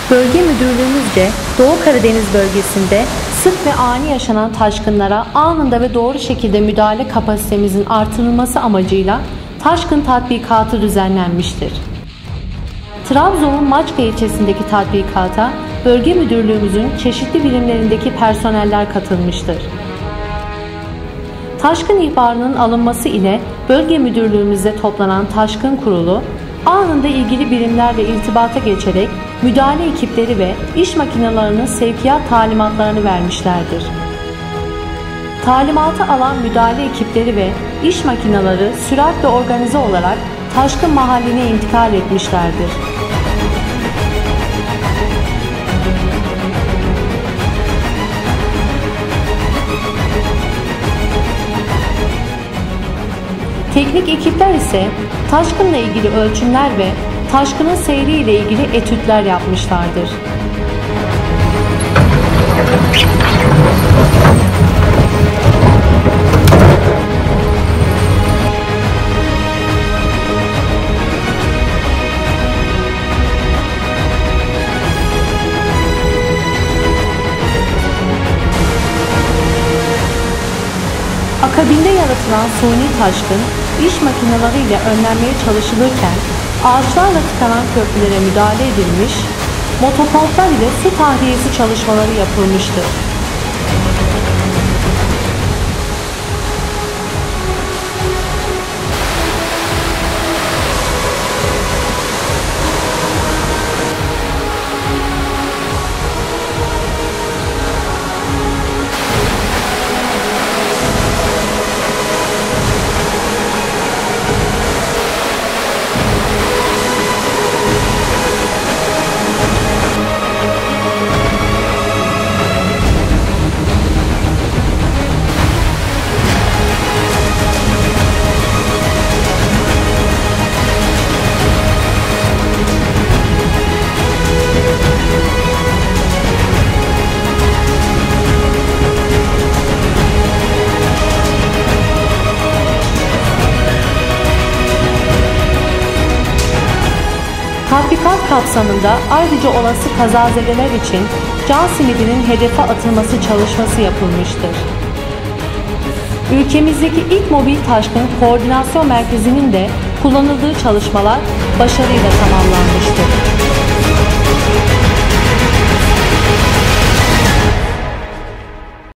Bölge müdürlüğümüzce Doğu Karadeniz bölgesinde sık ve ani yaşanan taşkınlara anında ve doğru şekilde müdahale kapasitemizin artırılması amacıyla taşkın tatbikatı düzenlenmiştir. Trabzon'un Maçka ilçesindeki tatbikata bölge müdürlüğümüzün çeşitli birimlerindeki personeller katılmıştır. Taşkın ihbarının alınması ile bölge müdürlüğümüzde toplanan taşkın kurulu anında ilgili birimlerle irtibata geçerek müdahale ekipleri ve iş makinelerinin sevkiyat talimatlarını vermişlerdir. Talimatı alan müdahale ekipleri ve iş makineleri süratle organize olarak taşkın mahalline intikal etmişlerdir. Teknik ekipler ise taşkınla ilgili ölçümler ve taşkının seyri ile ilgili etütler yapmışlardır. Akabinde yaratılan suni taşkın iş makineleriyle önlenmeye çalışılırken ağaçlarla tıkanan köprülere müdahale edilmiş, motopomplar ile su tahliyesi çalışmaları yapılmıştır. Tatbikat kapsamında ayrıca olası kazazedeler için can simidinin hedefe atılması çalışması yapılmıştır. Ülkemizdeki ilk mobil taşkın koordinasyon merkezinin de kullanıldığı çalışmalar başarıyla tamamlanmıştır.